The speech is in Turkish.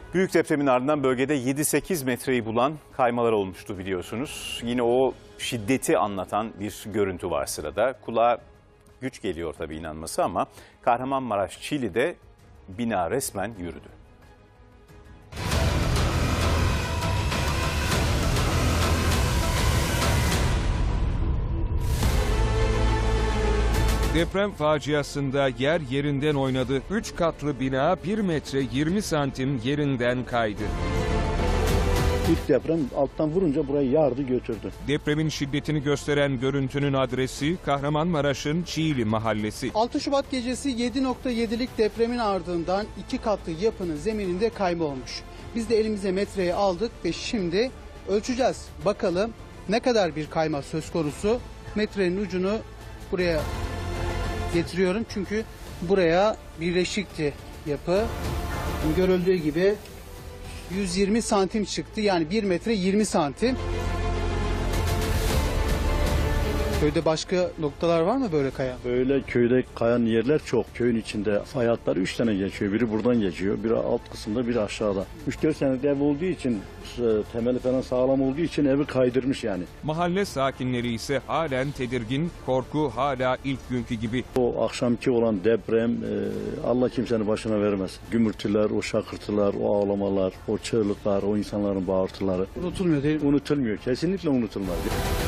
Büyük depremin ardından bölgede 7-8 metreyi bulan kaymalar olmuştu biliyorsunuz. Yine o şiddeti anlatan bir görüntü var sırada. Kulağa güç geliyor tabii inanması ama Kahramanmaraş Çiğli'de bina resmen yürüdü. Deprem faciasında yer yerinden oynadı. 3 katlı bina 1 metre 20 santim yerinden kaydı. İlk deprem alttan vurunca burayı yardı götürdü. Depremin şiddetini gösteren görüntünün adresi Kahramanmaraş'ın Çiğli mahallesi. 6 Şubat gecesi 7.7'lik depremin ardından 2 katlı yapının zemininde kayma olmuş. Biz de elimize metreyi aldık ve şimdi ölçeceğiz. Bakalım ne kadar bir kayma söz konusu. Metrenin ucunu buraya getiriyorum çünkü buraya birleşikti yapı. Görüldüğü gibi 120 santim çıktı, yani 1 metre 20 santim. Köyde başka noktalar var mı böyle kayan? Böyle köyde kayan yerler çok. Köyün içinde fay hatları 3 tane geçiyor. Biri buradan geçiyor, biri alt kısımda, biri aşağıda. 3-4 senelik ev olduğu için, temeli falan sağlam olduğu için evi kaydırmış yani. Mahalle sakinleri ise halen tedirgin, korku hala ilk günkü gibi. O akşamki olan deprem Allah kimsenin başına vermez. Gümürtüler, o şakırtılar, o ağlamalar, o çığlıklar, o insanların bağırtıları Unutulmuyor değil mi? unutulmuyor. Kesinlikle unutulmaz.